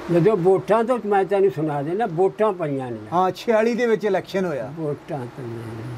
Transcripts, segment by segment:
ਜਦੋਂ ਵੋਟਾਂ ਤੋਂ ਮੈਂ ਤੈਨੂੰ ਸੁਣਾ ਦੇਣਾ, ਵੋਟਾਂ ਪਈਆਂ ਨੇ। ਹਾਂ 46 ਦੇ ਵਿੱਚ ਇਲੈਕਸ਼ਨ ਹੋਇਆ। ਵੋਟਾਂ ਪਈਆਂ ਨੇ,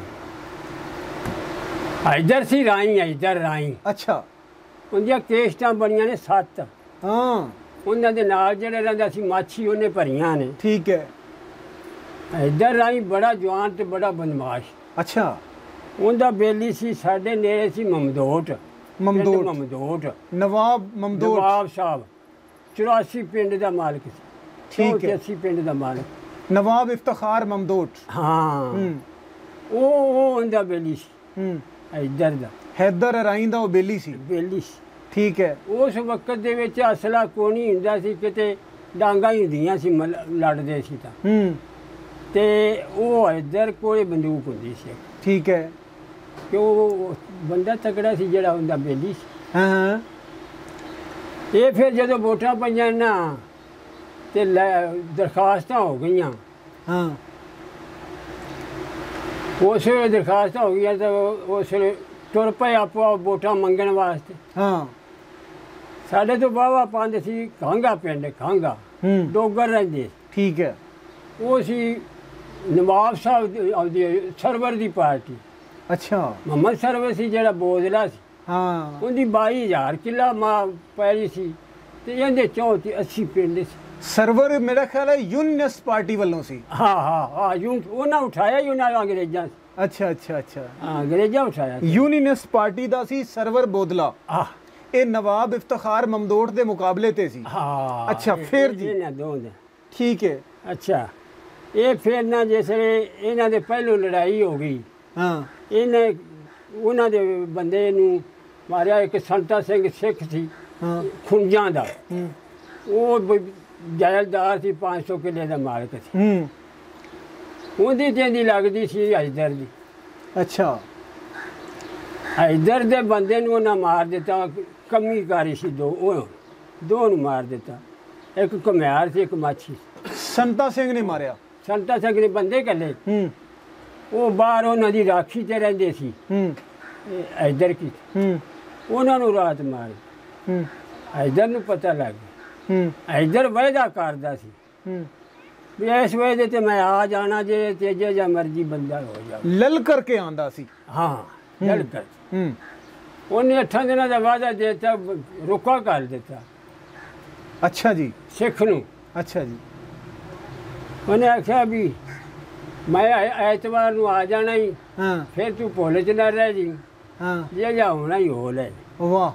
ਇੱਧਰ ਸੀ ਰਾਈ, ਇੱਧਰ ਰਾਈ। ਅੱਛਾ। ਉਹਦੀਆਂ ਕੇਸਟਾਂ ਬਣੀਆਂ ਨੇ 7। ਹਾਂ। ਉਹਨਾਂ ਦੇ ਨਾਲ ਜਿਹੜੇ ਰਹਿੰਦਾ ਸੀ ਮਾਛੀ, ਉਹਨੇ ਭਰੀਆਂ ਨੇ। ਠੀਕ ਹੈ। ਇੱਧਰ ਰਾਈ ਬੜਾ ਜਵਾਨ ਤੇ ਬੜਾ ਬਦਮਾਸ਼। ਅੱਛਾ। ਉਹਦਾ ਬੇਲੀ ਸੀ, ਸਾਡੇ ਨੇੜੇ ਸੀ ਮਮਦੋਟ। ਮਮਦੋਟ ਨਵਾਬ ਮਮਦੋਟ ਨਵਾਬ ਸਾਹਿਬ 84 ਪਿੰਡ ਦਾ ਮਾਲਕ ਸੀ। ਠੀਕ ਹੈ। 80 ਪਿੰਡ ਦਾ ਮਾਲਕ ਨਵਾਬ ਇਫਤਖਾਰ ਮਮਦੋਟ। ਹਾਂ। ਉਹ ਉਹਦਾ ਬੇਲੀ ਸੀ ਇੱਧਰ ਦਾ। ਹੈਦਰ ਰਾਈ ਦਾ ਉਹ ਬੇਲੀ ਸੀ। ਬੇਲੀ ਸੀ। ਠੀਕ ਹੈ। ਉਸ ਵਕਤ ਦੇ ਵਿੱਚ ਅਸਲਾ ਕੋਈ ਨਹੀਂ ਹੁੰਦਾ ਸੀ, ਕਿਤੇ ਡਾਂਗਾਂ ਹੀ ਹੁੰਦੀਆਂ ਸੀ, ਲੜਦੇ ਸੀ ਤਾਂ। ਤੇ ਉਹ ਇੱਧਰ ਕੋਲੇ ਬੰਦੂਕ ਹੁੰਦੀ ਸੀ। ਠੀਕ ਹੈ। ਕਿ ਉਹ ਬੰਦਾ ਤਕੜਾ ਸੀ ਜਿਹੜਾ ਹੁੰਦਾ ਬੇਲੀ ਸੀ। ਹਾਂ। ਇਹ ਫਿਰ ਜਦੋਂ ਵੋਟਾਂ ਪਈਆਂ ਨਾ ਤੇ ਦਰਖਾਸਤਾਂ ਹੋ ਗਈਆਂ। ਹਾਂ। ਉਸ ਵੇਲੇ ਦਰਖਾਸਤਾਂ ਹੋ ਗਈਆਂ ਤਾਂ ਉਸ ਵੇਲੇ ਤੁਰ ਪਏ ਆਪੋ ਵੋਟਾਂ ਮੰਗਣ ਵਾਸਤੇ। ਹਾਂ। ਸਾਡੇ ਤੋਂ ਵਾਹਵਾ ਪਾਉਂਦੇ ਸੀ ਕਾਂਗਾ ਪਿੰਡ, ਕਾਂਗਾ ਡੋਗਰ ਰਹਿੰਦੇ। ਠੀਕ ਹੈ। ਉਹ ਸੀ ਨਵਾਬ ਸਾਹਿਬ ਦੀ ਸਰਵਰ ਦੀ ਪਾਰਟੀ। ਅੱਛਾ। ਮੁਹੰਮਦ ਸਰਵਰ ਸੀ ਜਿਹੜਾ ਬੋਦਲਾ ਸੀ। ਹਾਂ। ਉਹਦੀ 22,000 ਕਿੱਲਾ ਮਾਂ ਪੈਲੀ ਸੀ ਤੇ ਇਹਦੇ 80 ਪਿੰਡ ਸੀ। ਸਰਵਰ ਮੇਰਾ ਖਿਆਲ ਹੈ ਯੂਨੀਅਨਿਸਟ ਪਾਰਟੀ ਵੱਲੋਂ ਸੀ। ਹਾਂ ਹਾਂ ਹਾਂ। ਉਹਨਾਂ ਉਠਾਇਆ ਉਹਨਾਂ ਅੰਗਰੇਜ਼ਾਂ। ਅੱਛਾ ਅੱਛਾ ਅੱਛਾ। ਹਾਂ, ਅੰਗਰੇਜ਼ਾਂ ਉਠਾਇਆ। ਯੂਨੀਅਨਿਸਟ ਪਾਰਟੀ ਦਾ ਸੀ ਸਰਵਰ ਬੋਦਲਾ। ਆਹ, ਇਹ ਨਵਾਬ ਇਫਤਖਾਰ ਮਮਦੋਟ ਦੇ ਮੁਕਾਬਲੇ ਤੇ ਸੀ। ਹਾਂ। ਅੱਛਾ ਫਿਰ ਜੀ। ਇਹਨਾਂ ਦੋ ਦੇ। ਠੀਕ ਹੈ। ਅੱਛਾ। ਇਹ ਫਿਰ ਨਾ ਜਿਸ ਵੇਲੇ ਇਹਨਾਂ ਦੇ ਪਹਿਲੋਂ ਲੜਾਈ ਹੋ ਗਈ। ਹਾਂ। ਇਹਨੇ ਉਹਨਾਂ ਦੇ ਬੰਦੇ ਨੂੰ ਮਾਰਿਆ। ਇੱਕ ਸੰਤਾ ਸਿੰਘ ਸਿੱਖ ਸੀ ਖੁੰਜਾਂ ਦਾ। ਉਹ ਜਾਇਦਾਰ ਸੀ, 500 ਕਿੱਲੇ ਦਾ ਮਾਲਕ ਸੀ। ਉਹਦੀ ਜਿਹਦੀ ਲੱਗਦੀ ਸੀ ਹੈਦਰ ਦੀ। ਅੱਛਾ। ਹੈਦਰ ਦੇ ਬੰਦੇ ਨੂੰ ਉਹਨਾਂ ਮਾਰ ਦਿੱਤਾ। ਕਮੀਕਾਰੀ ਸੀ ਦੋ ਨੂੰ ਮਾਰ ਦਿੱਤਾ। ਇੱਕ ਘੁਮਿਆਰ ਸੀ, ਇੱਕ ਮਾਛੀ। ਸੰਤਾ ਸਿੰਘ ਨੇ ਮਾਰਿਆ। ਸੰਤਾ ਸਿੰਘ ਦੇ ਬੰਦੇ ਇਕੱਲੇ। ਉਹ ਬਾਹਰ ਉਹਨਾਂ ਦੀ ਰਾਖੀ 'ਤੇ ਰਹਿੰਦੇ ਸੀ। ਹੈਦਰ ਕੀ ਉਹਨਾਂ ਨੂੰ ਰਾਤ ਮਾਰੀ। ਹੈਦਰ ਨੂੰ ਪਤਾ ਲੱਗ ਗਿਆ। ਹੈਦਰ ਵਾਅਦਾ ਕਰਦਾ ਸੀ ਵੀ ਇਸ ਵਾਅਦੇ ਤੇ ਮੈਂ ਆ ਜਾਣਾ, ਜੇ ਤੇਜੇ ਜਾਂ ਮਰਜ਼ੀ ਬੰਦਾ ਹੋ ਜਾਵੇ। ਲਲ ਕਰਕੇ ਆਂਦਾ ਸੀ। ਹਾਂ, ਲਲ ਕਰ। ਉਹਨੇ 8 ਦਿਨਾਂ ਦਾ ਵਾਅਦਾ ਦੇ ਦਿੱਤਾ, ਰੁਕਾ ਕਰ ਦਿੱਤਾ। ਅੱਛਾ ਜੀ। ਸਿੱਖ ਨੂੰ। ਅੱਛਾ ਜੀ। ਉਹਨੇ ਆਖਿਆ ਵੀ ਮੈਂ ਐਤਵਾਰ ਨੂੰ ਆ ਜਾਣਾ ਹੀ। ਹਾਂ। ਫਿਰ ਤੂੰ ਭੁੱਲ 'ਚ ਨਾ ਰਹਿ ਜੀ। ਹਾਂ। ਜੇ ਜਾ ਹੋਣਾ ਹੀ ਹੋ ਲੈ। ਵਾਹ।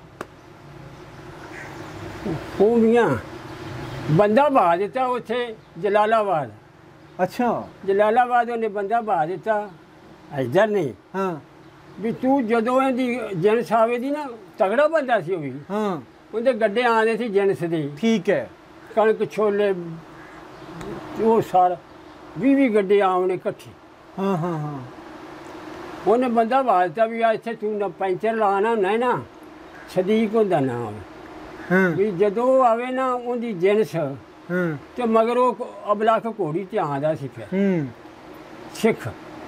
ਖੂਬੀਆਂ ਬੰਦਾ ਬਹਾ ਦਿੱਤਾ ਉੱਥੇ ਜਲਾਲਾਬਾਦ। ਅੱਛਾ। ਜਲਾਲਾਬਾਦ ਉਹਨੇ ਬੰਦਾ ਬਹਾ ਦਿੱਤਾ ਹੈਦਰ ਨੇ। ਹਾਂ। ਵੀ ਤੂੰ ਜਦੋਂ ਇਹਦੀ ਜਿਣਸ ਆਵੇ ਦੀ ਨਾ, ਤਗੜਾ ਬੰਦਾ ਸੀ ਉਹ ਵੀ। ਹਾਂ। ਉਹਦੇ ਗੱਡੇ ਆਉਂਦੇ ਸੀ ਜਿਣਸ ਦੇ। ਠੀਕ ਹੈ। ਕਣਕ ਛੋਲੇ ਉਹ ਸਾਰਾ 20 ਗੱਡੇ ਆਉਣੇ ਇਕੱਠੇ। ਹਾਂ ਹਾਂ ਹਾਂ। ਉਹਨੇ ਬੰਦਾ ਬਹਾ ਦਿੱਤਾ ਵੀ ਆ ਇੱਥੇ ਤੂੰ ਨਾ ਪੈਂਚਰ ਲਾਣਾ ਹੁੰਦਾ ਨਾ, ਸਦੀਕ ਹੁੰਦਾ ਨਾਮ। ਵੀ ਜਦੋਂ ਆਵੇ ਨਾ ਉਹਦੀ ਜਿਣਸ ਤੇ ਮਗਰ ਉਹ ਅਬਲਾਖ ਘੋੜੀ ਤੇ ਆਉਂਦਾ ਸੀ। ਫਿਰ ਸਿੱਖ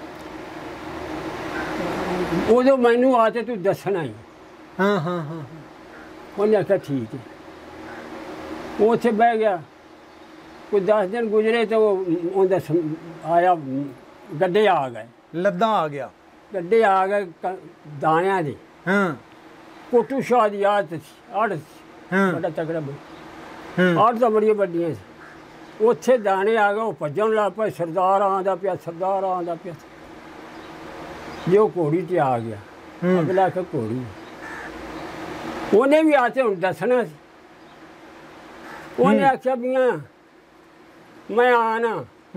ਉਦੋਂ ਮੈਨੂੰ ਆ ਤੇ ਤੂੰ ਦੱਸਣਾ ਹੀ। ਹਾਂ ਹਾਂ ਹਾਂ। ਉਹਨੇ ਆਖਿਆ ਠੀਕ ਹੈ। ਉਹ ਉੱਥੇ ਬਹਿ ਗਿਆ। ਕੋਈ 10 ਦਿਨ ਗੁਜ਼ਰੇ ਤਾਂ ਉਹ ਉਹਦਾ ਆਇਆ, ਗੱਡੇ ਆ ਗਏ। ਲੱਦਾਂ ਆ ਗਿਆ। ਗੱਡੇ ਆ ਗਏ ਦਾਣਿਆਂ ਦੇ। ਹਾਂ। ਕੋਟੂ ਸ਼ਾਹ ਦੀ ਆਦਤ ਸੀ, ਆੜਤ ਸੀ। ਬੜਾ ਤਕੜਾ ਆੜਤ ਤਾਂ ਬੜੀਆਂ ਵੱਡੀਆਂ ਸੀ। ਉੱਥੇ ਦਾਣੇ ਆ ਗਏ। ਉਹ ਭੱਜਣ ਲੱਗ ਪਏ, ਸਰਦਾਰ ਆਉਂਦਾ ਪਿਆ, ਸਰਦਾਰ ਆਉਂਦਾ ਪਿਆ। ਜੇ ਉਹ ਘੋੜੀ 'ਤੇ ਆ ਗਿਆ, ਅਗਲਾ ਕਿ ਘੋੜੀ ਉਹਨੇ ਵੀ ਆ ਕੇ ਹੁਣ ਦੱਸਣਾ ਸੀ। ਉਹਨੇ ਆਖਿਆ ਵੀ ਮੈਂ ਆਣਾ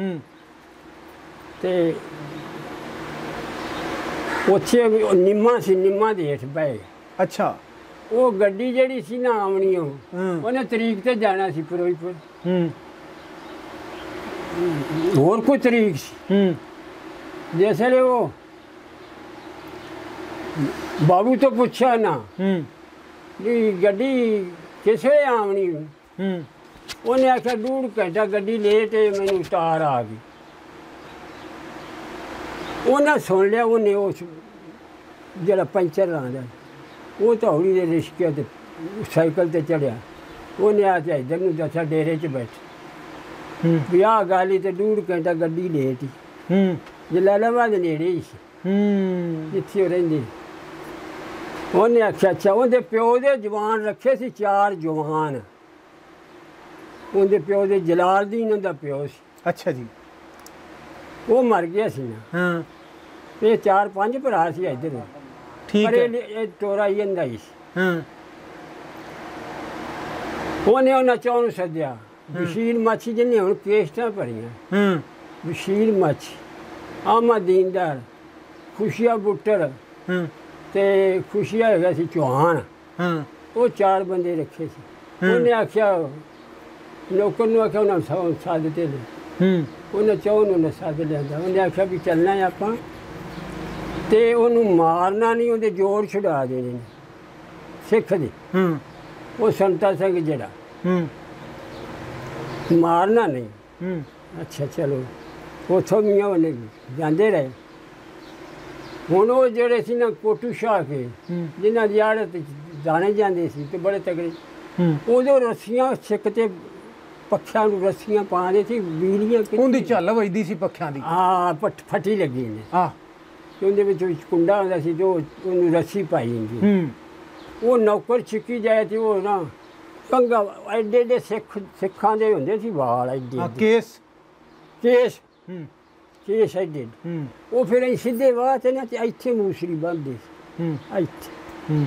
ਤੇ ਉੱਥੇ ਨਿੰਮਾਂ ਸੀ, ਨਿੰਮਾਂ ਦੇ ਹੇਠ ਬਹਿ। ਅੱਛਾ। ਉਹ ਗੱਡੀ ਜਿਹੜੀ ਸੀ ਨਾ ਆਉਣੀ, ਉਹਨੇ ਤਰੀਕ ਤੇ ਜਾਣਾ ਸੀ ਫਿਰੋਜ਼ਪੁਰ। ਹੋਰ ਕੋਈ ਤਰੀਕ ਸੀ। ਜਿਸ ਵੇਲੇ ਉਹ ਬਾਬੂ ਤੋਂ ਪੁੱਛਿਆ ਨਾ ਵੀ ਗੱਡੀ ਕਿਸ ਵੇਲੇ ਆਉਣੀ, ਉਹਨੇ ਆਖਿਆ 1.5 ਘੰਟਾ ਗੱਡੀ ਲੇਟ ਹੈ, ਮੈਨੂੰ ਉਤਾਰ ਆ ਗਈ। ਉਹਨੇ ਸੁਣ ਲਿਆ। ਉਹਨੇ ਉਸ ਜਿਹੜਾ ਪੈਂਚਰ ਲਾਉਂਦਾ ਉਹ ਤਾਂ ਹੌਲੀ ਦੇ ਰਿਸ਼ਕੇ 'ਤੇ ਸਾਈਕਲ 'ਤੇ ਚੜ੍ਹਿਆ। ਉਹਨੇ ਆ ਕੇ ਇੱਧਰ ਨੂੰ ਦੱਸਿਆ, ਡੇਰੇ 'ਚ ਬੈਠ। ਵਿਆਹ ਗਾਲੀ ਤੇ 1.5 ਘੰਟਾ ਗੱਡੀ ਲੇਟ ਹੀ ਜਲਾਲਾਬਾਦ ਦੇ ਨੇੜੇ ਹੀ ਸੀ ਜਿੱਥੇ ਉਹ ਰਹਿੰਦੇ। ਉਹਨੇ ਆਖਿਆ ਅੱਛਾ ਉਹਦੇ ਪਿਓ ਦੇ ਜਵਾਨ ਰੱਖੇ ਸੀ 4 ਜਵਾਨ। ਉਹਦੇ ਪਿਓ ਦੇ ਜਲਾਲਦੀਨ ਉਹਦਾ ਪਿਓ ਸੀ। ਅੱਛਾ ਜੀ। ਉਹ ਮਰ ਗਿਆ ਸੀ ਨਾ। ਇਹ 4-5 ਭਰਾ ਸੀ ਇੱਧਰ। ਠੀਕ ਪਰ ਹੈ। ਇਹ ਤੋਰਾ ਹੀ ਜਾਂਦਾ ਹੀ ਸੀ। ਉਹਨੇ ਉਹਨਾਂ ਚੌਂ ਨੂੰ ਸੱਦਿਆ। ਬਸ਼ੀਰ ਮਾਛੀ ਜਿਹਨੇ ਹੁਣ ਕੇਸਟਾਂ ਭਰੀਆਂ। ਬਸ਼ੀਰ ਮਾਛੀ, ਆਮਾ ਦੀਨਦਾਰ, ਖੁਸ਼ੀਆ ਬੁੱਟਰ ਤੇ ਖੁਸ਼ੀਆ ਹੈਗਾ ਸੀ ਚੌਹਾਨ। ਉਹ 4 ਬੰਦੇ ਰੱਖੇ ਸੀ। ਉਹਨੇ ਆਖਿਆ ਨੌਕਰ ਨੂੰ ਆਖਿਆ ਉਹਨਾਂ ਸੱਦ ਤੇ ਲੈ। ਉਹਨੇ ਚੌਂ ਨੂੰ ਸੱਦ ਲਿਆਂਦਾ। ਉਹਨੇ ਆਖਿਆ ਵੀ ਚੱਲਣਾ ਆਪਾਂ ਤੇ ਉਹਨੂੰ ਮਾਰਨਾ ਨਹੀਂ, ਉਹਦੇ ਜੋੜ ਛੁਡਾ ਦੇਣੇ ਨੇ ਸਿੱਖ ਦੇ। ਉਹ ਸੰਤਾ ਸਿੰਘ ਜਿਹੜਾ ਮਾਰਨਾ ਨਹੀਂ। ਅੱਛਾ ਚਲੋ ਉੱਥੋਂ ਵੀ ਉਹਨੇ ਜਾਂਦੇ ਰਹੇ। ਹੁਣ ਉਹ ਜਿਹੜੇ ਸੀ ਨਾ ਕੋਟੂ ਸ਼ਾਹ ਕੇ ਜਿਨ੍ਹਾਂ ਦੀ ਆੜਤ ਜਾਣੇ ਜਾਂਦੇ ਸੀ ਤੇ ਬੜੇ ਤਗੜੇ, ਉਦੋਂ ਰੱਸੀਆਂ ਸਿੱਖ ਤੇ ਪੱਖਿਆਂ ਨੂੰ ਰੱਸੀਆਂ ਪਾਉਂਦੇ ਸੀ। ਬੀੜੀਆਂ ਉਹਦੀ ਝੱਲ ਵੱਜਦੀ ਸੀ ਪੱਖਿਆਂ ਦੀ। ਹਾਂ ਫੱਟੀ ਲੱਗੀ ਨੇ। ਉਹਦੇ ਵਿੱਚ ਕੁੰਡਾ ਹੁੰਦਾ ਸੀ ਜੋ ਉਹਨੂੰ ਰੱਸੀ ਪਾਈ ਹੁੰਦੀ। ਉਹ ਨੌਕਰ ਛਿੱਕੀ ਜਾਏ ਤੇ ਉਹ ਨਾ ਕੰਗਾ ਐਡੇ ਐਡੇ ਸਿੱਖਾਂ ਦੇ ਹੁੰਦੇ ਸੀ ਵਾਲ ਐਡੇ ਕੇਸ ਕੇਸ ਐਡੇ। ਉਹ ਫਿਰ ਅਸੀਂ ਸਿੱਧੇ ਵਾਹ ਤੇ ਨਾ ਤੇ ਇੱਥੇ ਮੂਸਰੀ ਬੰਨ੍ਹਦੇ ਸੀ ਇੱਥੇ।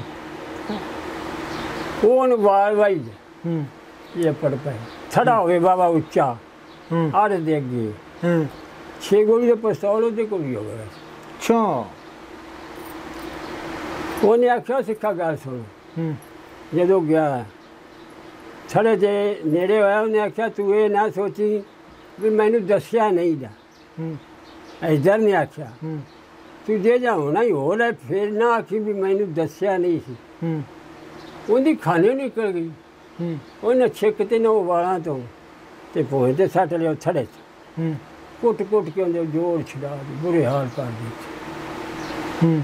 ਉਹਨੂੰ ਵਾਲ ਵਾਈ ਇਹ ਪੜ ਪਏ ਥੜਾ ਹੋਵੇ ਬਾਬਾ ਉੱਚਾ ਆੜ ਦੇ ਅੱਗੇ 6 ਗੋਲੀ ਦੇ ਪਿਸਤੌਲ ਉਹਦੇ ਕੋਲ ਹੀ ਹੋ ਗਿਆ। ਅੱਛਾ। ਉਹਨੇ ਆਖਿਆ ਸਿੱਖਾ ਗੱਲ ਸੁਣ। ਜਦੋਂ ਗਿਆ ਥੜੇ ਦੇ ਨੇੜੇ ਹੋਇਆ ਉਹਨੇ ਆਖਿਆ ਤੂੰ ਇਹ ਨਾ ਸੋਚੀ ਵੀ ਮੈਨੂੰ ਦੱਸਿਆ ਨਹੀਂ ਦਾ। ਇੱਧਰ ਨੇ ਆਖਿਆ ਤੂੰ ਜੇ ਜਾ ਹੋਣਾ ਹੀ ਹੋ ਲੈ, ਫਿਰ ਨਾ ਆਖੀ ਵੀ ਮੈਨੂੰ ਦੱਸਿਆ ਨਹੀਂ ਸੀ। ਉਹਦੀ ਖਾਣੇ ਨਿਕਲ ਗਈ। ਉਹਨੇ ਛਿੱਕ ਤੇ ਨਾ ਉਹ ਵਾਲਾਂ ਤੋਂ ਤੇ ਭੋਏ ਤੇ ਸੱਟ ਲਿਆ ਥੜੇ 'ਚ। ਕੁੱਟ ਕੇ ਉਹਦੇ ਜੋੜ ਛੁਡਾ ਦੇ ਬੁਰੇ ਹਾਲ ਕਰ ਦਿੱਤੇ।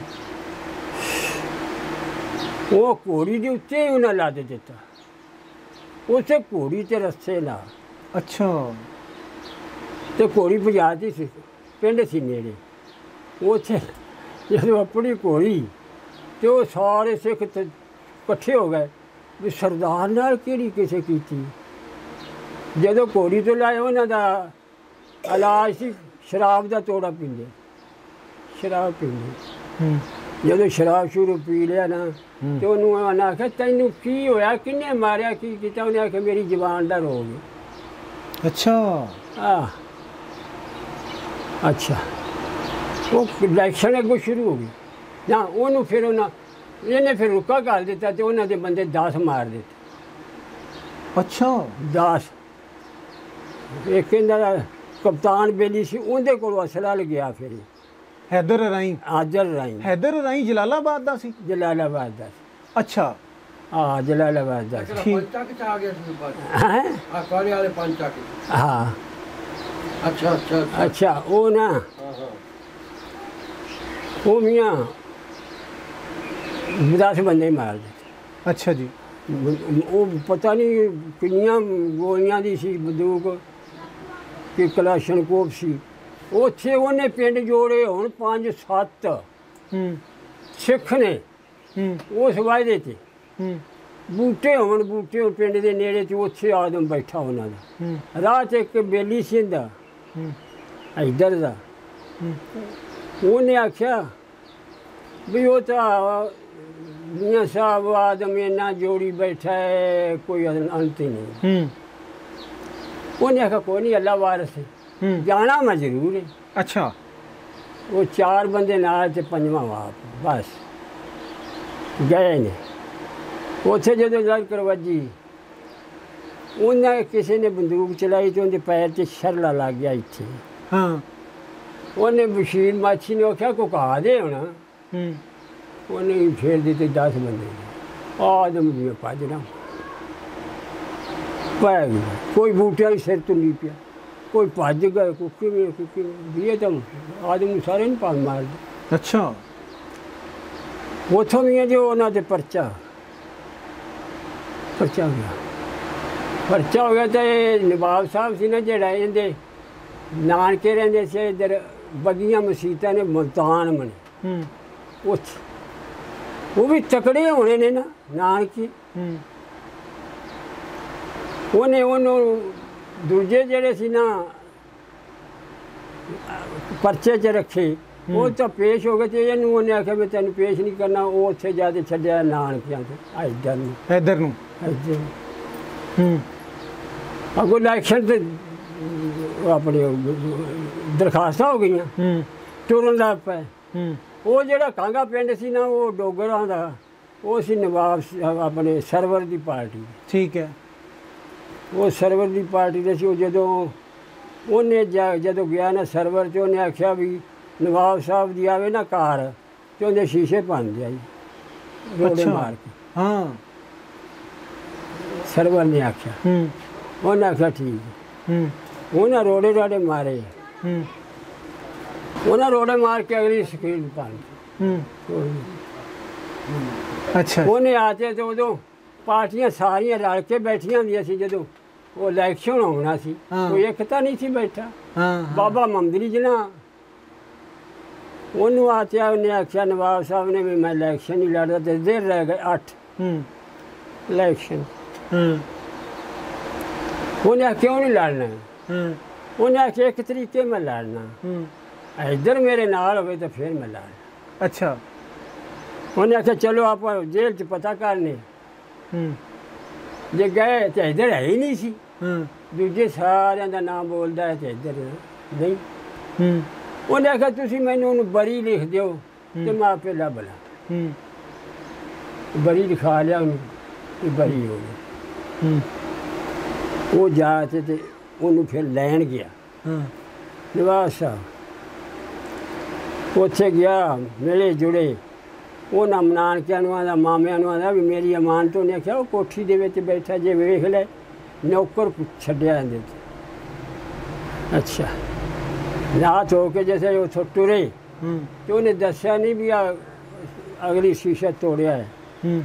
ਉਹ ਘੋੜੀ ਦੇ ਉੱਤੇ ਉਹਨਾਂ ਲੱਦ ਦਿੱਤਾ। ਉਸੇ ਘੋੜੀ ਤੇ ਰੱਸੇ ਲਾ। ਅੱਛਾ। ਤੇ ਘੋੜੀ ਭਜਾਤੀ ਸੀ, ਪਿੰਡ ਸੀ ਨੇੜੇ। ਉੱਥੇ ਜਦੋਂ ਆਪਣੀ ਘੋੜੀ ਤੇ ਉਹ ਸਾਰੇ ਸਿੱਖ ਇਕੱਠੇ ਹੋ ਗਏ ਵੀ ਸਰਦਾਰ ਨਾਲ ਕਿਹੜੀ ਕਿਸੇ ਕੀਤੀ। ਜਦੋਂ ਘੋੜੀ ਤੋਂ ਲਾਏ ਉਹਨਾਂ ਦਾ ਇਲਾਜ ਸੀ ਸ਼ਰਾਬ ਦਾ ਤੋੜਾ ਪੀਂਦੇ, ਸ਼ਰਾਬ ਪੀਂਦੇ। ਜਦੋਂ ਸ਼ਰਾਬ ਸ਼ੁਰੂ ਪੀ ਲਿਆ ਨਾ ਤੇ ਉਹਨੂੰ ਉਹਨਾਂ ਆਖਿਆ ਤੈਨੂੰ ਕੀ ਹੋਇਆ, ਕਿਹਨੇ ਮਾਰਿਆ, ਕੀ ਕੀਤਾ? ਉਹਨੇ ਆਖਿਆ ਮੇਰੀ ਜ਼ਬਾਨ ਦਾ ਰੋਗ ਹੈ। ਅੱਛਾ। ਅੱਛਾ। ਉਹ ਇਲੈਕਸ਼ਨ ਅੱਗੋਂ ਸ਼ੁਰੂ ਹੋ ਗਈ ਨਾ। ਉਹਨੂੰ ਫਿਰ ਇਹਨੇ ਫਿਰ ਰੁਕਾ ਕਰ ਦਿੱਤਾ ਤੇ ਉਹਨਾਂ ਦੇ ਬੰਦੇ 10 ਮਾਰ ਦਿੱਤੇ। ਅੱਛਾ। 10। ਇੱਕ ਕਹਿੰਦਾ ਕਪਤਾਨ ਬੇਲੀ ਸੀ, ਉਹਦੇ ਕੋਲ ਅਸਲਾ ਲੱਗਿਆ। ਫਿਰ ਹੈਦਰ ਰਾਈ। ਹੈਦਰ ਰਾਈ ਜਲਾਲਾਬਾਦ ਦਾ ਸੀ। ਜਲਾਲਾਬਾਦ ਦਾ ਸੀ। ਅੱਛਾ। ਹਾਂ ਜਲਾਲਾਬਾਦ ਦਾ ਸੀ। ਠੀਕ। ਹਾਂ। ਅੱਛਾ। ਉਹ ਨਾ ਉਹ ਮੀਆਂ 10 ਬੰਦੇ ਮਾਰ ਦਿੱਤੇ। ਅੱਛਾ ਜੀ। ਉਹ ਪਤਾ ਨਹੀਂ ਕਿੰਨੀਆਂ ਗੋਲੀਆਂ ਦੀ ਸੀ ਬੰਦੂਕ ਕਿ ਕਲਾਸ਼ਨਕੋਫ ਸੀ। ਉੱਥੇ ਉਹਨੇ ਪਿੰਡ ਜੋੜੇ ਹੁਣ 5-7 ਸਿੱਖ ਨੇ ਉਸ ਵਾਅਦੇ 'ਤੇ। ਬੂਟੇ ਹੋਣ ਪਿੰਡ ਦੇ ਨੇੜੇ 'ਚ ਉੱਥੇ ਆਦਮ ਬੈਠਾ ਉਹਨਾਂ ਦਾ। ਰਾਹ 'ਚ ਇੱਕ ਬੇਲੀ ਸਿੰਦਾ ਇੱਧਰ ਦਾ। ਉਹਨੇ ਆਖਿਆ ਵੀ ਉਹ ਤਾਂ ਮੀਆਂ ਸਾਹਿਬ ਆਦਮ ਇੰਨਾ ਜੋੜੀ ਬੈਠਾ ਹੈ, ਕੋਈ ਅੰਤ ਹੀ ਨਹੀਂ। ਉਹਨੇ ਆਖਿਆ ਕੋਈ ਨਹੀਂ, ਅੱਲਾ ਵਾਰਸ ਹੈ, ਜਾਣਾ ਮੈਂ ਜ਼ਰੂਰ ਹੈ। ਅੱਛਾ। ਉਹ 4 ਬੰਦੇ ਨਾਲ ਤੇ 5ਵਾਂ ਵਾਪ ਬਸ ਗਏ ਨੇ। ਉੱਥੇ ਜਦੋਂ ਲੜਕਰ ਵੱਜੀ ਉਹਨਾਂ ਕਿਸੇ ਨੇ ਬੰਦੂਕ ਚਲਾਈ ਤੇ ਉਹਦੇ ਪੈਰ 'ਚ ਛਰਲਾ ਲੱਗ ਗਿਆ ਇੱਥੇ। ਉਹਨੇ ਬਸ਼ੀਰ ਮਾਛੀ ਨੇ ਆਖਿਆ ਕੋ ਕਹਾ ਦੇ ਹੋਣਾ। ਉਹਨੇ ਫੇਰ ਦਿੱਤੇ 10 ਬੰਦੇ ਆਦਮ ਦੀਆਂ ਭਾਜਣਾ ਪੈ ਗਈ। ਕੋਈ ਬੂਟਿਆਂ ਦੇ ਸਿਰ ਤੋਂ ਨਹੀਂ ਪਿਆ, ਕੋਈ ਭੱਜ ਗਏ, ਕੁੱਕੀ ਵੀ ਇਹ ਤਾਂ ਆਦਮ ਨੂੰ ਸਾਰੇ ਨੂੰ ਪਾਲ ਮਾਰਦੇ। ਅੱਛਾ। ਉੱਥੋਂ ਵੀ ਜੋ ਉਹਨਾਂ ਦੇ ਪਰਚਾ ਗਿਆ। ਪਰਚਾ ਹੋ ਗਿਆ ਤਾਂ ਇਹ ਨਵਾਬ ਸਾਹਿਬ ਸੀ ਨਾ ਜਿਹੜਾ ਇਹਦੇ ਨਾਨਕੇ ਰਹਿੰਦੇ ਸੀ ਇੱਧਰ ਬਗੀਆਂ ਮਸੀਤਾਂ ਨੇ ਮੁਲਤਾਨ ਬਣੇ ਉੱਥੇ ਉਹ ਵੀ ਤਕੜੇ ਹੋਣੇ ਨੇ ਨਾ ਨਾਨਕੇ। ਉਹਨੂੰ ਦੂਜੇ ਜਿਹੜੇ ਸੀ ਨਾ ਪਰਚੇ 'ਚ ਰੱਖੇ, ਉਹ ਤਾਂ ਪੇਸ਼ ਹੋ ਗਏ ਤੇ ਇਹਨੂੰ ਉਹਨੇ ਆਖਿਆ ਵੀ ਤੈਨੂੰ ਪੇਸ਼ ਨਹੀਂ ਕਰਨਾ। ਉਹ ਉੱਥੇ ਜਾ ਕੇ ਛੱਡਿਆ ਨਾਨਕਿਆਂ ਤੇ ਇੱਧਰ ਨੂੰ ਅੱਗੋਂ ਇਲੈਕਸ਼ਨ ਤੇ ਆਪਣੇ ਦਰਖਾਸਤਾਂ ਹੋ ਗਈਆਂ, ਤੁਰਨ ਲੱਗ ਪਏ। ਉਹ ਜਿਹੜਾ ਕਾਂਗਾ ਪਿੰਡ ਸੀ ਨਾ ਉਹ ਡੋਗਰਾਂ ਦਾ, ਉਹ ਸੀ ਨਵਾਬ ਆਪਣੇ ਸਰਵਰ ਦੀ ਪਾਰਟੀ। ਠੀਕ ਹੈ। ਉਹ ਸਰਵਰ ਦੀ ਪਾਰਟੀ ਦੇ ਸੀ। ਉਹ ਜਦੋਂ ਉਹਨੇ ਜਦੋਂ ਗਿਆ ਨਾ ਸਰਵਰ 'ਚ, ਉਹਨੇ ਆਖਿਆ ਵੀ ਨਵਾਬ ਸਾਹਿਬ ਦੀ ਆਵੇ ਨਾ ਕਾਰ ਤੇ ਉਹਦੇ ਸ਼ੀਸ਼ੇ ਭੰਨ ਦਿਆ ਜੀ, ਰੋੜੇ ਮਾਰ ਕੇ। ਹਾਂ, ਸਰਵਰ ਨੇ ਆਖਿਆ। ਉਹਨੇ ਆਖਿਆ ਠੀਕ ਹੈ। ਉਹਨਾਂ ਰੋੜੇ ਰਾੜੇ ਮਾਰੇ, ਉਹਨਾਂ ਰੋੜੇ ਮਾਰ ਕੇ ਅਗਲੀ ਸਕੀਲ ਭੰਨ। ਅੱਛਾ। ਉਹਨੇ ਆਤੇ ਤੇ ਉਦੋਂ ਪਾਰਟੀਆਂ ਸਾਰੀਆਂ ਰਲ ਕੇ ਬੈਠੀਆਂ ਹੁੰਦੀਆਂ ਸੀ। ਜਦੋਂ ਉਹ ਇਲੈਕਸ਼ਨ ਹੋਣਾ ਸੀ, ਕੋਈ ਇੱਕ ਤਾਂ ਨਹੀਂ ਸੀ ਬੈਠਾ। ਬਾਬਾ ਮੰਦਰੀ ਜਨਾ ਉਹਨੂੰ ਆਤਿਆ, ਉਹਨੇ ਆਖਿਆ ਨਵਾਬ ਸਾਹਿਬ ਨੇ ਵੀ ਮੈਂ ਇਲੈਕਸ਼ਨ ਹੀ ਲੜਦਾ ਤੇ ਦੇਰ ਰਹਿ ਗਏ 8 ਇਲੈਕਸ਼ਨ। ਉਹਨੇ ਆਖਿਆ ਕਿਉਂ ਨਹੀਂ ਲੜਨਾ? ਉਹਨੇ ਆਖਿਆ ਇੱਕ ਤਰੀਕੇ ਮੈਂ ਲੜਨਾ, ਇੱਧਰ ਮੇਰੇ ਨਾਲ ਹੋਵੇ ਤਾਂ ਫਿਰ ਮੈਂ ਲੜਨਾ। ਅੱਛਾ। ਉਹਨੇ ਆਖਿਆ ਚਲੋ ਆਪਾਂ ਜੇਲ੍ਹ 'ਚ ਪਤਾ ਕਰਨੇ। ਜੇ ਗਏ ਤਾਂ ਇੱਧਰ ਹੈ ਹੀ ਨਹੀਂ ਸੀ। ਦੂਜੇ ਸਾਰਿਆਂ ਦਾ ਨਾਮ ਬੋਲਦਾ ਹੈ ਤੇ ਇੱਧਰ ਨਹੀਂ। ਉਹਨੇ ਆਖਿਆ ਤੁਸੀਂ ਮੈਨੂੰ ਉਹਨੂੰ ਬਰੀ ਲਿਖ ਦਿਓ ਤੇ ਮੈਂ ਆਪੇ ਲੱਭ ਲਾਂ। ਬਰੀ ਲਿਖਾ ਲਿਆ ਉਹਨੂੰ, ਬਰੀ ਹੋ ਗਿਆ। ਉਹ ਜਾ ਕੇ ਤੇ ਉਹਨੂੰ ਫਿਰ ਲੈਣ ਗਿਆ ਨਵਾਬ ਸਾਹਿਬ। ਉੱਥੇ ਗਿਆ, ਮਿਲੇ ਜੁੜੇ। ਉਹਨਾਂ ਨਾਨਕਿਆਂ ਨੂੰ ਆਂਦਾ, ਮਾਮਿਆਂ ਨੂੰ ਆਂਦਾ ਵੀ ਮੇਰੀ ਅਮਾਨਤ। ਉਹਨੇ ਆਖਿਆ ਉਹ ਕੋਠੀ ਦੇ ਵਿੱਚ ਬੈਠਾ, ਜੇ ਵੇਖ ਲੈ ਨੌਕਰ ਛੱਡਿਆ ਇਹਦੇ 'ਤੇ। ਅੱਛਾ। ਰਾਤ ਹੋ ਕੇ ਜੈਸੇ ਉੱਥੋਂ ਤੁਰੇ ਤੇ ਉਹਨੇ ਦੱਸਿਆ ਨਹੀਂ ਵੀ ਅਗਲੀ ਸ਼ੀਸ਼ਾ ਤੋੜਿਆ ਹੈ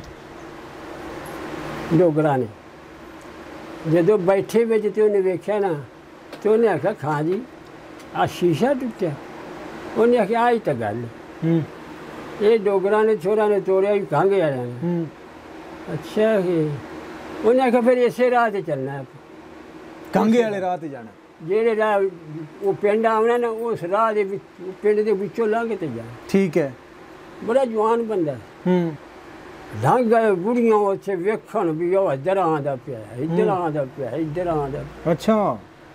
ਡੋਗਰਾ ਨੇ। ਜਦੋਂ ਬੈਠੇ ਵਿੱਚ ਤੇ ਉਹਨੇ ਵੇਖਿਆ ਨਾ ਤੇ ਉਹਨੇ ਆਖਿਆ ਖਾਂ ਜੀ ਆ ਸ਼ੀਸ਼ਾ ਟੁੱਟਿਆ? ਉਹਨੇ ਆਖਿਆ ਆਹੀ ਤਾਂ ਗੱਲ, ਇਹ ਡੋਗਰਾ ਨੇ ਛੋਰਾ ਨੇ ਤੋੜਿਆ ਹੀ ਕਾਂਗੇ ਵਾਲਿਆਂ ਨੇ। ਅੱਛਾ। ਉਹਨੇ ਆਖਿਆ ਫਿਰ ਇਸੇ ਰਾਹ 'ਤੇ ਚੱਲਣਾ ਹੈ, ਕਾਂਗੇ ਵਾਲੇ ਰਾਹ 'ਤੇ ਜਾਣਾ। ਜਿਹੜੇ ਰਾਹ ਉਹ ਪਿੰਡ ਆਉਣਾ ਨਾ, ਉਸ ਰਾਹ ਦੇ ਵਿੱਚ ਪਿੰਡ ਦੇ ਵਿੱਚੋਂ ਲੰਘ ਕੇ ਜਾਣਾ। ਠੀਕ ਹੈ। ਬੜਾ ਜਵਾਨ ਬੰਦਾ। ਲੰਘ ਗਏ। ਬੁੜੀਆਂ ਉੱਥੇ ਵੇਖਣ ਵੀ ਉਹ ਇੱਧਰ ਆਉਂਦਾ ਪਿਆ, ਇੱਧਰ ਆਉਂਦਾ ਪਿਆ, ਇੱਧਰ ਆਉਂਦਾ। ਅੱਛਾ।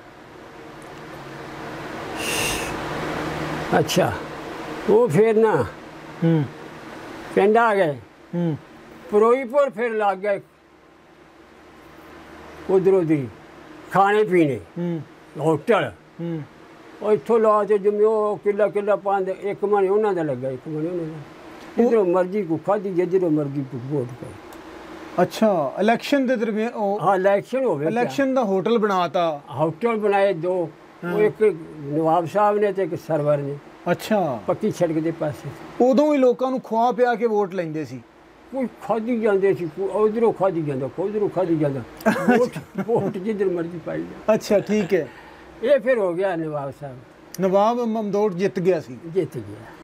ਅੱਛਾ। ਉਹ ਫਿਰ ਨਾ ਪਿੰਡ ਆ ਗਏ। ਫਿਰੋਜ਼ਪੁਰ ਫਿਰ ਲੱਗ ਗਏ ਉਧਰੋਂ ਦੀ ਖਾਣੇ ਪੀਣੇ ਹੋਟਲ। ਉਹ ਇੱਥੋਂ ਲਾ ਕੇ ਜਿਵੇਂ ਉਹ ਕਿੱਲਾ ਪੰਜ, ਇੱਕ ਮਹੀਨੇ ਉਹਨਾਂ ਦਾ ਲੱਗਾ, ਇੱਕ ਮਹੀਨੇ ਉਹਨਾਂ ਦਾ। ਜਿੱਧਰੋਂ ਮਰਜ਼ੀ ਕੋ ਖਾਧੀ, ਜਿੱਧਰੋਂ ਮਰਜ਼ੀ ਵੋਟ ਪਾਈ। ਅੱਛਾ। ਇਲੈਕਸ਼ਨ ਦੇ ਦਰਮਿਆਨ ਉਹ ਹਾਂ ਇਲੈਕਸ਼ਨ ਹੋਵੇ, ਇਲੈਕਸ਼ਨ ਦਾ ਹੋਟਲ ਬਣਾਤਾ। ਹੋਟਲ ਬਣਾਏ ਦੋ, ਉਹ ਇੱਕ ਨਵਾਬ ਸਾਹਿਬ ਨੇ ਤੇ ਇੱਕ ਸਰਵਰ ਨੇ। ਅੱਛਾ। ਪੱਕੀ ਸੜਕ ਦੇ ਪਾਸੇ। ਉਦੋਂ ਵੀ ਲੋਕਾਂ ਨੂੰ ਖਵਾ ਪਿਆ ਕੇ ਵੋਟ ਲੈਂਦੇ ਸੀ। ਕੋਈ ਖਾਧੀ ਜਾਂਦੇ ਸੀ, ਉਧਰੋਂ ਖਾਧੀ ਜਾਂਦਾ, ਉਧਰੋਂ ਖਾਧੀ ਜਾਂਦਾ। ਵੋਟ ਜਿੱਧਰ ਮਰਜ਼ੀ ਪਾਈ ਜਾ। ਅੱਛਾ। ਠੀਕ ਹੈ। ਇਹ ਫਿਰ ਹੋ ਗਿਆ ਨਵਾਬ ਸਾਹਿਬ। ਨਵਾਬ ਮਮਦੋਟ ਜਿੱਤ ਗਿਆ ਸੀ। ਜਿੱਤ ਗਿਆ।